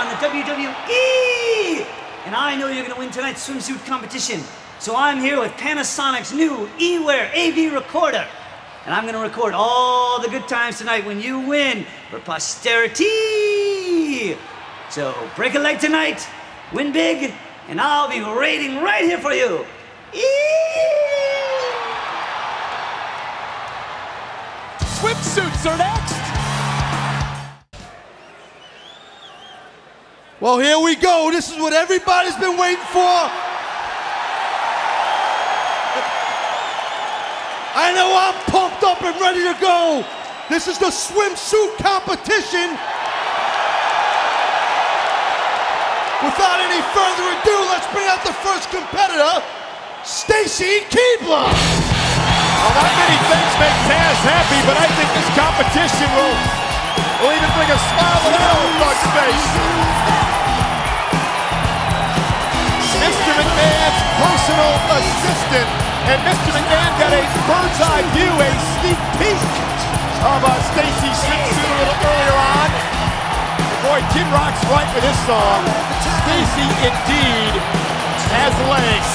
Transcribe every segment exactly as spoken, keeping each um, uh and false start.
on the W W E! And I know you're gonna win tonight's swimsuit competition. So I'm here with Panasonic's new eWear A V recorder. And I'm gonna record all the good times tonight when you win for posterity. So break a leg tonight, win big, and I'll be waiting right here for you. Swimsuits are next. Well, here we go. This is what everybody's been waiting for. I know I'm pumped up and ready to go. This is the swimsuit competition. Without any further ado, let's bring out the first competitor, Stacy Keibler. Well, not many things make Taz happy, but I think this competition will, will even bring a smile to that old bug's face. Mister McMahon's personal assistant, and Mister McMahon got a bird's eye view, a sneak peek of uh, Stacy's swimsuit a little earlier on. Boy, Kid Rock's right with his song. Stacy indeed has legs.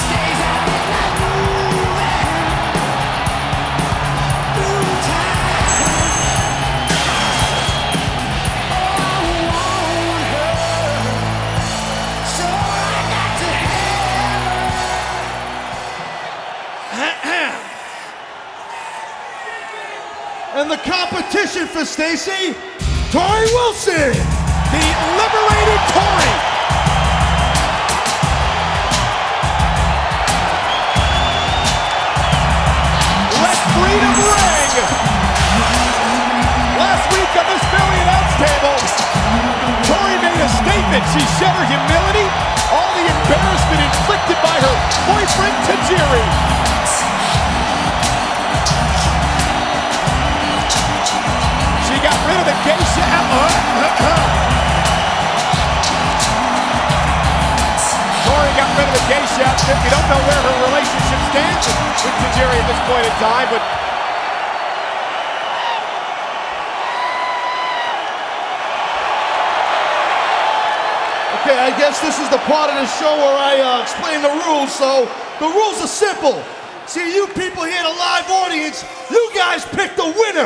And the competition for Stacy, Torrie Wilson. The liberated Torrie. Let freedom ring. Last week on this Philly announce table, Torrie made a statement. She shed her humility, all the embarrassment inflicted by her boyfriend Tajiri. She got rid of the geisha. Torrie got rid of the geisha outfit. We don't know where her relationship stands with Tajiri at this point in time, but Okay, I guess this is the part of the show where I uh, explain the rules. So the rules are simple. See, you people here, the live audience, you guys pick the winner.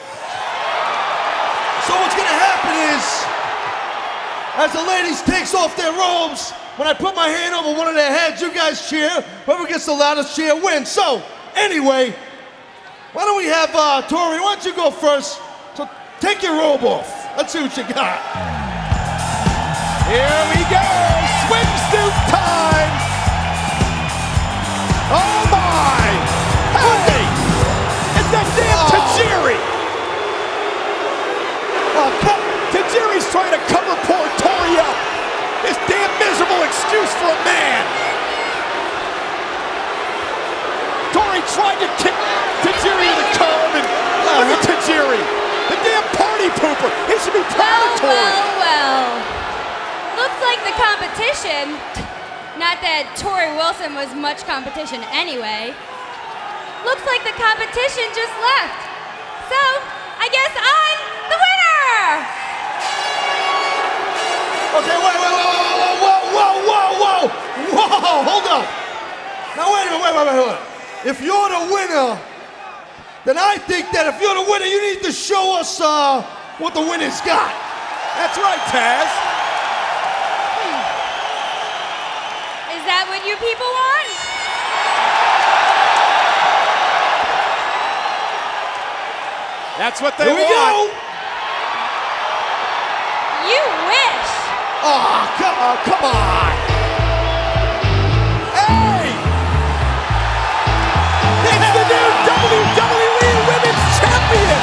So what's gonna happen is, as the ladies takes off their robes, when I put my hand over one of their heads, you guys cheer. Whoever gets the loudest cheer wins. So, anyway, why don't we have uh, Torrie, why don't you go first? So take your robe off. Let's see what you got. Here we go, swimsuit time. Oh my, hey, it's that damn oh. Tajiri. Oh, come. Tajiri's trying to cover poor Torrie up. This damn miserable excuse for a man. Torrie tried to kick Tajiri to the curb, and look at Tajiri, the damn party pooper. He should be proud of Torrie. Well, well, looks like the competition, not that Torrie Wilson was much competition anyway, looks like the competition just left. So, I guess I'm the winner! Okay, wait, wait, wait, whoa, whoa, whoa, whoa, whoa, whoa, hold up. Now wait a minute, wait, wait, wait, wait. If you're the winner, then I think that if you're the winner, you need to show us uh, what the winner's got. That's right, Taz. Is that what you people want? That's what they Here we want. go. You wish. Oh, come on, come on. Hey! It's the new W W E Women's Champion!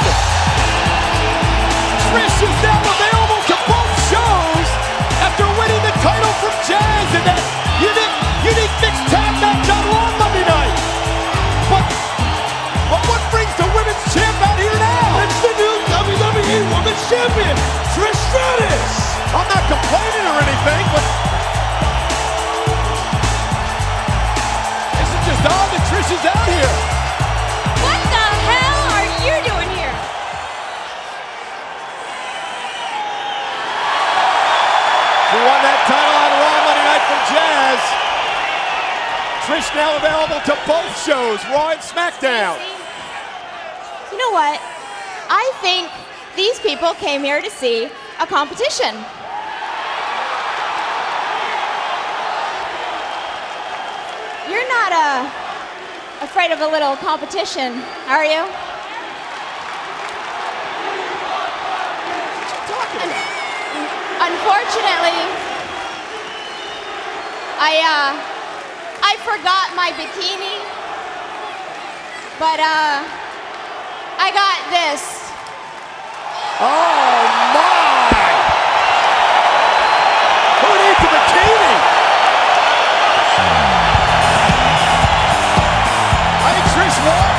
Trish is now available to both shows after winning the title from Jazz in that unique, unique mixed tag match on Raw Monday night. But, but what brings the Women's Champ out here now? It's the new W W E Women's Champion, Trish Stratus. I'm not complaining or anything, but now available to both shows, Raw and SmackDown. You know what? I think these people came here to see a competition. You're not uh, afraid of a little competition, are you? Un unfortunately, I uh, I forgot my bikini, but uh, I got this. Oh my! Who needs a bikini? I think Trish won.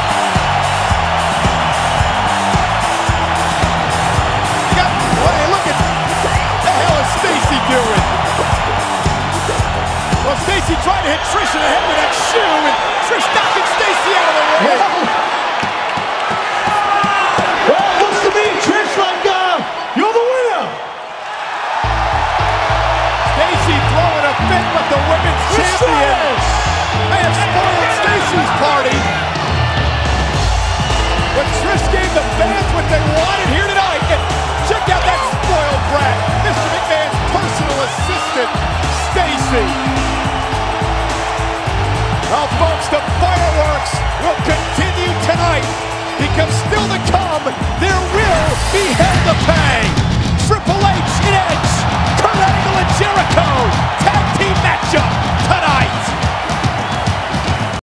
You got, hey, look at, what the hell is Stacy doing? Well, Stacy tried to hit Trish in the head with that shoe, and Trish knocking Stacy out of the ring. Well, it looks to me, Trish, like uh, you're the winner. Stacy throwing a fit with the women's champion. May have spoiled Stacy's party. But Trish gave the fans what they wanted. Here